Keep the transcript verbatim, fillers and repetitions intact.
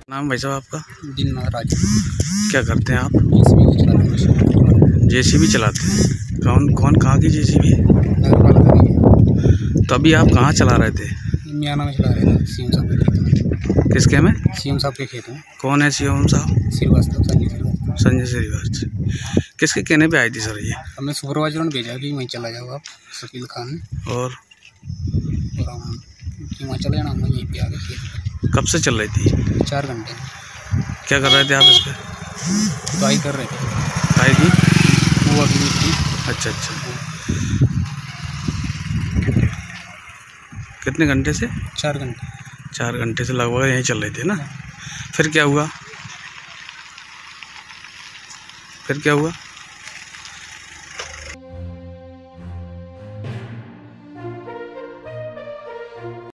नाम भाई साहब आपका? दिन राजू। क्या करते हैं आप? जेसीबी जेसीबी चलाते हैं। कौन कौन कहाँ की जेसीबी है? तो अभी आप कहाँ चला रहे थे? मियाना में चला रहे थे, सीएम साहब के खेत में। किसके में? सीएम साहब के खेत में। कौन है सीएम साहब? श्रीवास्तव, संजय श्रीवास्तव। संजय श्रीवास्तव। किसके कहने पे आई थी सर ये? हमें सुपरवाइजर ने भेजा कि वहीं चला जाओ आप, शकील खान। और और हम वहाँ चले जाना, हम यहीं पे आ गए खेत। कब से चल रही थी? चार घंटे। क्या कर रहे थे आप इस पर? खुदाई कर रहे थे। खाई की? वो अभी थी। अच्छा अच्छा। कितने घंटे से? चार घंटे। चार घंटे से लगभग यहीं चल रही थी ना? फिर क्या हुआ? फिर क्या हुआ?